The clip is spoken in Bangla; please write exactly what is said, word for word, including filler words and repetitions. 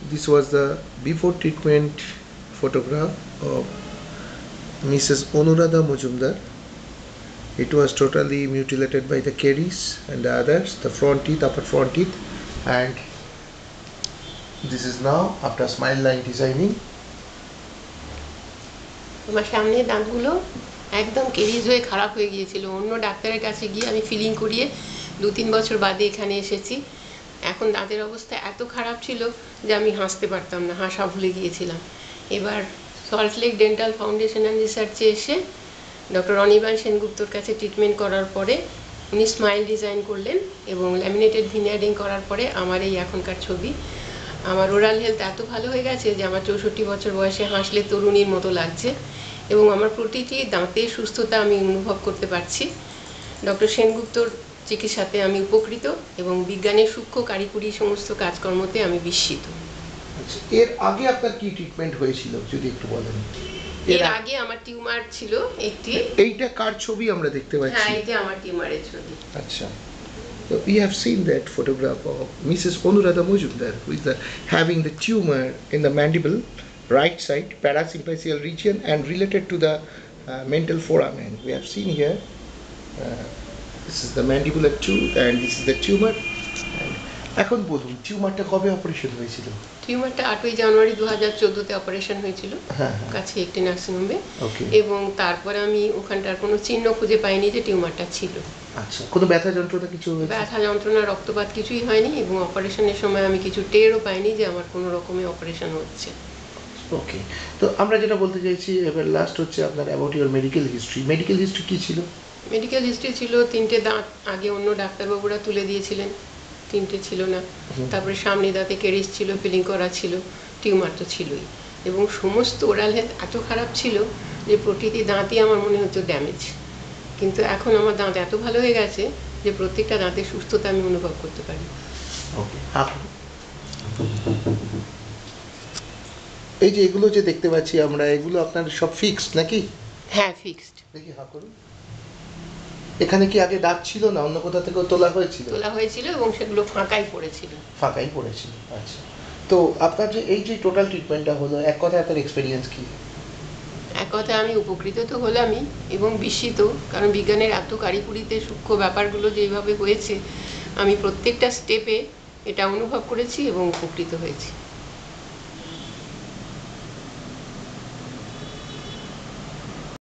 this was the before treatment photograph of Missus Onurada Mujumdar. It was totally mutilated by the caries and the others, the front teeth, upper front teeth, and this is now after smile line designing. আমার সামনে দাঁতগুলো একদম কেরিজ হয়ে খারাপ হয়ে গিয়েছিল। অন্য ডাক্তারের কাছে গিয়ে আমি ফিলিং করিয়ে দু তিন বছর বাদে এখানে এসেছি। এখন দাঁতের অবস্থা এত খারাপ ছিল যে আমি হাসতে পারতাম না, হাসা ভুলে গিয়েছিলাম। এবার সল্টলেক ডেন্টাল ফাউন্ডেশন অ্যান্ড রিসার্চে এসে ডক্টর অনির্বাণ সেনগুপ্তর কাছে ট্রিটমেন্ট করার পরে উনি স্মাইল ডিজাইন করলেন এবং ল্যামিনেটেড ভিনিয়ারিং করার পরে আমার এই এখনকার ছবি। আমার ওরাল হেলথ এত ভালো হয়ে গেছে যে আমার চৌষট্টি বছর বয়সে হাসলে তরুণীর মতো লাগছে এবং আমার প্রতিটি দাঁতের সুস্থতা আমি অনুভব করতে পারছি। ডক্টর সেনগুপ্তর চিকিৎসাতে আমি উপকৃত এবং বিজ্ঞানের সূক্ষ্ম কারিগরি সমস্ত কাজকর্মতে আমি বিস্মিত। এর আগে আপনার কি ট্রিটমেন্ট হয়েছিল যদি একটু বলেন? এর আগে আমার টিউমার ছিল একটি। এইটা কার ছবি আমরা দেখতে পাচ্ছি? হ্যাঁ, এটা আমার টিউমারের ছবি। আচ্ছা, so we have seen that photograph of Missus Onurada Mujumdar who is the, having the tumor in the mandible right side parasympachial region and related to the uh, mental foramen. We have seen here uh, this is the mandibular tooth and this is the tumor. এখন বলুন টিউমারটা কবে অপারেশন হয়েছিল? টিউমারটা আটই জানুয়ারি দু হাজার চোদ্দোতে অপারেশন হয়েছিল কাছে একটি নার্সিংহোমে, এবং তারপরে আমি ওখানটার কোনো চিহ্ন খুঁজে পাইনি যে টিউমারটা ছিল। আচ্ছা, কোনো ব্যথা যন্ত্রণা কিছু? ব্যথা যন্ত্রণা রক্তপাত কিছুই হয়নি এবং অপারেশনের সময় আমি কিছু টেরও পাইনি যে আমার কোনো রকমের অপারেশন হচ্ছে। ওকে, তো আমরা যেটা বলতে চাইছি এবার লাস্ট হচ্ছে আপনার about your medical history. Medical history কী ছিল? মেডিকেল হিস্ট্রি ছিল তিনটে দাঁত আগে অন্য ডাক্তারবাবুরা তুলে দিয়েছিলেন, তিনটে ছিল না। তারপরে সামনে দাঁতে কেরিস ছিল, ফিলিং করা ছিল, টিউমার তো ছিলই, এবং সমস্ত ওরাল হেলথ এত খারাপ ছিল যে প্রতিটি দাঁতই আমার মনে হতো ড্যামেজ। কিন্তু এখন আমার দাঁত এত ভালো হয়ে গেছে যে প্রত্যেকটা দাঁতের সুস্থতা আমি অনুভব করতে পারি। ওকে, এই যে এগুলো যে দেখতে পাচ্ছি আমরা, এগুলো আপনার সব ফিক্সড নাকি? হ্যাঁ, ফিক্সড। দেখি হ্যাঁ করুন। এখানে কি আগে দাঁত ছিল না অন্য কোথা থেকে তোলা হয়েছিল? তোলা হয়েছিল এবং সেগুলো ফাঁকাই পড়েছিল। ফাঁকাই পড়েছিল, আচ্ছা। তো আপনার যে এই যে টোটাল ট্রিটমেন্টটা হলো, এক কথায় আপনার এক্সপেরিয়েন্স কি? এক কথায় আমি উপকৃত তো হলামই এবং বিস্মিত, কারণ বিজ্ঞানের এত কারিকুরিতে সূক্ষ্ম ব্যাপারগুলো যেভাবে হয়েছে আমি প্রত্যেকটা স্টেপে এটা অনুভব করেছি এবং উপকৃত হয়েছি।